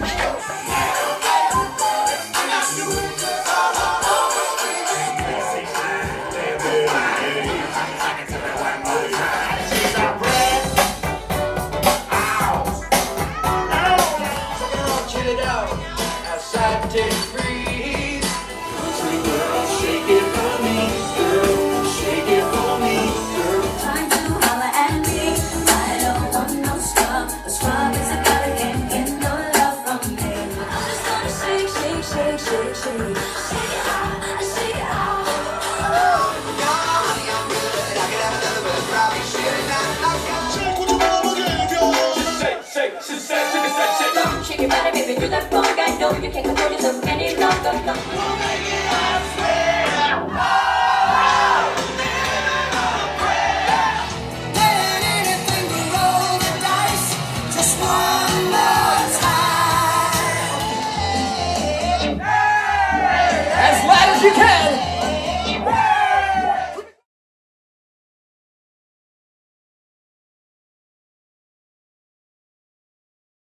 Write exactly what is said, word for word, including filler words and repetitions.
Take freeze. Sweet girl, shake it for me, girl. Shake it for me, girl. Trying to holler at me. I don't want no scrub. A scrub is a guy that can't get no love from me. I'm just gonna shake, shake, shake, shake, shake. Shake it out, shake it out. Shake, shake, shake, shake, shake, shake, shake. Don't shake your body, baby, you're that wrong. I know you can't control yourself any longer. No. We'll make it I swear. Did anything to roll the dice just one more time. As loud as you can.